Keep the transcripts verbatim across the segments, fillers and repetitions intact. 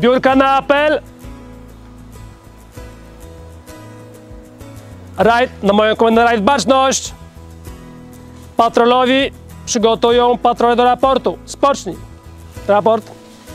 Zbiórka na apel. Rajd, na moją komendę rajd baczność. Patrolowi przygotują patrole do raportu. Spocznij. Raport.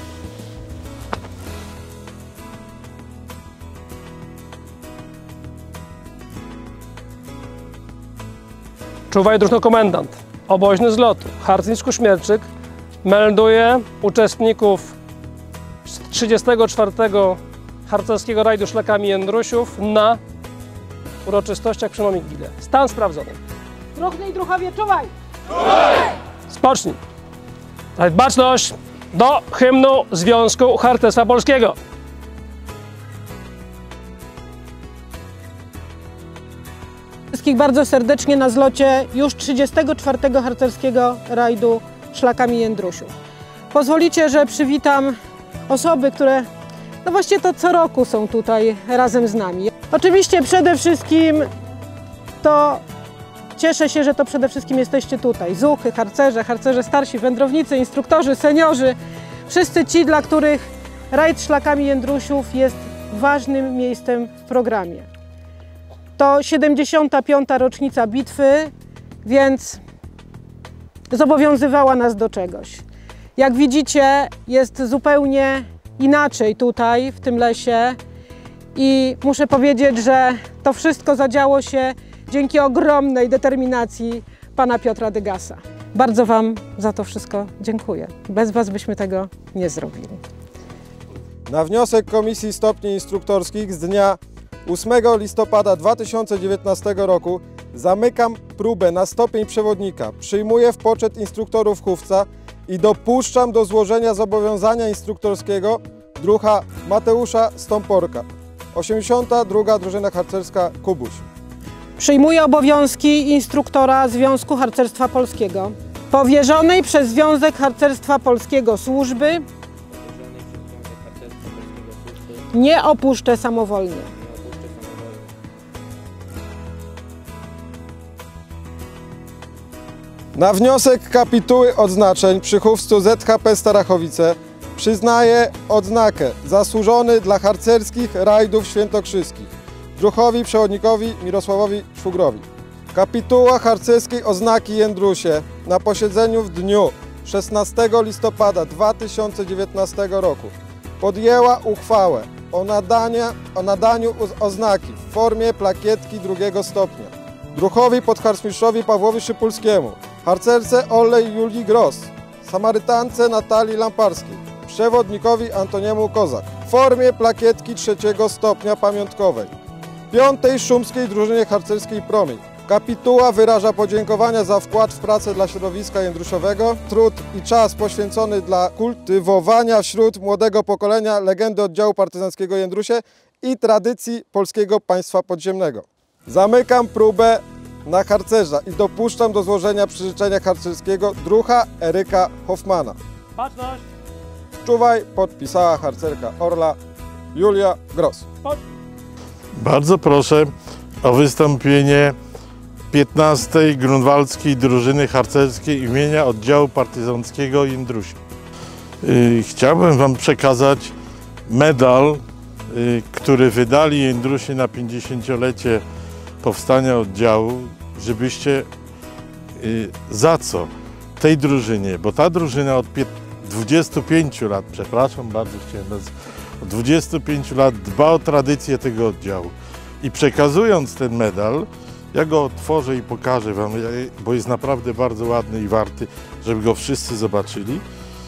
Czuwaj drużyno komendant. Oboźny z lotu. Harcerz Kuśmierczyk melduje uczestników trzydziestego czwartego harcerskiego rajdu szlakami Jędrusiów na uroczystościach przy Momigile. Stan sprawdzony. Druhny i druhowie, czuwaj! Czuwaj! Spocznij. Rajd baczność do hymnu Związku Harcerstwa Polskiego. Wszystkich bardzo serdecznie na zlocie już trzydziestego czwartego harcerskiego rajdu szlakami Jędrusiów. Pozwolicie, że przywitam osoby, które no właściwie to co roku są tutaj razem z nami. Oczywiście przede wszystkim to cieszę się, że to przede wszystkim jesteście tutaj. Zuchy, harcerze, harcerze starsi, wędrownicy, instruktorzy, seniorzy. Wszyscy ci, dla których rajd szlakami Jędrusiów jest ważnym miejscem w programie. To siedemdziesiąta piąta rocznica bitwy, więc zobowiązywała nas do czegoś. Jak widzicie, jest zupełnie inaczej tutaj, w tym lesie i muszę powiedzieć, że to wszystko zadziało się dzięki ogromnej determinacji pana Piotra Dygasa. Bardzo wam za to wszystko dziękuję. Bez was byśmy tego nie zrobili. Na wniosek Komisji Stopni Instruktorskich z dnia ósmego listopada dwa tysiące dziewiętnastego roku zamykam próbę na stopień przewodnika, przyjmuję w poczet instruktorów chówca i dopuszczam do złożenia zobowiązania instruktorskiego druha Mateusza Stąporka, osiemdziesiąta druga Drużyna Harcerska Kubuś. Przyjmuję obowiązki instruktora Związku Harcerstwa Polskiego, powierzonej przez Związek Harcerstwa Polskiego służby, nie opuszczę samowolnie. Na wniosek kapituły odznaczeń przy chówcu Z H P Starachowice przyznaję odznakę zasłużony dla harcerskich rajdów świętokrzyskich druhowi przewodnikowi Mirosławowi Szwugrowi. Kapituła harcerskiej oznaki Jędrusie na posiedzeniu w dniu szesnastego listopada dwa tysiące dziewiętnastego roku podjęła uchwałę o, nadania, o nadaniu oznaki w formie plakietki drugiego stopnia druhowi podharcmistrzowi Pawłowi Szypulskiemu, harcerce Ollej Julii Gross, samarytance Natalii Lamparskiej, przewodnikowi Antoniemu Kozak w formie plakietki trzeciego stopnia pamiątkowej piątej Szumskiej Drużynie Harcerskiej Promień. Kapituła wyraża podziękowania za wkład w pracę dla środowiska jędrusiowego, trud i czas poświęcony dla kultywowania wśród młodego pokolenia legendy oddziału partyzanckiego Jędrusie i tradycji polskiego państwa podziemnego. Zamykam próbę na harcerza i dopuszczam do złożenia przyrzeczenia harcerskiego druha Eryka Hoffmana. Baczność. Czuwaj, podpisała harcerka Orla Julia Gross. Bardzo proszę o wystąpienie piętnastej Grunwaldzkiej Drużyny Harcerskiej imienia Oddziału Partyzanckiego Jędrusia. Chciałbym wam przekazać medal, który wydali Jędrusi na pięćdziesięciolecie powstania oddziału, żebyście za co tej drużynie, bo ta drużyna od dwudziestu pięciu lat, przepraszam bardzo, chciałem bez, od dwudziestu pięciu lat dba o tradycję tego oddziału i przekazując ten medal, ja go otworzę i pokażę wam, bo jest naprawdę bardzo ładny i warty, żeby go wszyscy zobaczyli.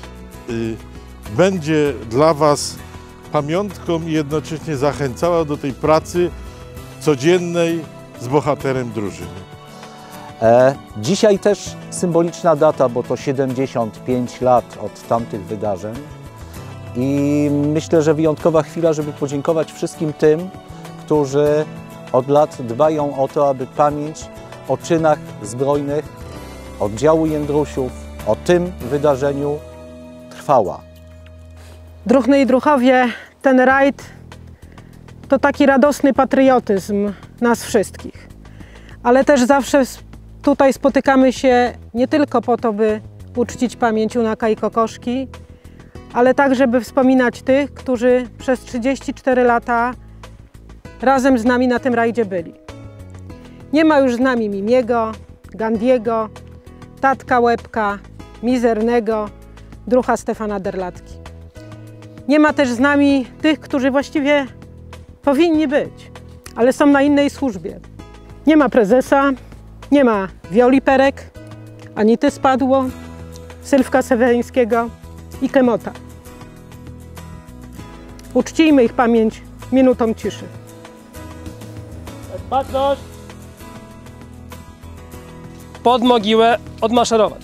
Będzie dla was pamiątką i jednocześnie zachęcała do tej pracy codziennej z bohaterem drużyny. E, dzisiaj też symboliczna data, bo to siedemdziesiąt pięć lat od tamtych wydarzeń i myślę, że wyjątkowa chwila, żeby podziękować wszystkim tym, którzy od lat dbają o to, aby pamięć o czynach zbrojnych oddziału Jędrusiów, o tym wydarzeniu trwała. Druhny i druhowie, ten rajd to taki radosny patriotyzm nas wszystkich. Ale też zawsze tutaj spotykamy się nie tylko po to, by uczcić pamięć Unaka i Kokoszki, ale także by wspominać tych, którzy przez trzydzieści cztery lata razem z nami na tym rajdzie byli. Nie ma już z nami Mimiego, Gandiego, Tatka Łebka, Mizernego, drucha Stefana Derlatki. Nie ma też z nami tych, którzy właściwie powinni być, ale są na innej służbie. Nie ma prezesa, nie ma Wioli Perek, Anity Spadło, Sylwka Seweryńskiego i Kemota. Uczcijmy ich pamięć minutą ciszy. Baczność! Pod mogiłę odmaszerować.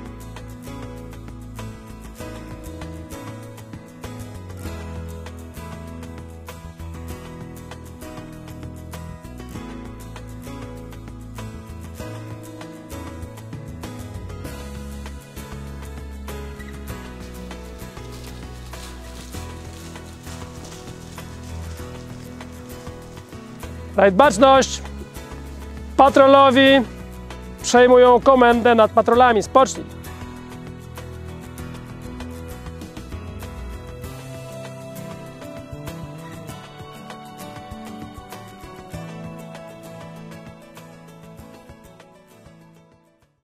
Rajd baczność! Patrolowi przejmują komendę nad patrolami. Spocznij!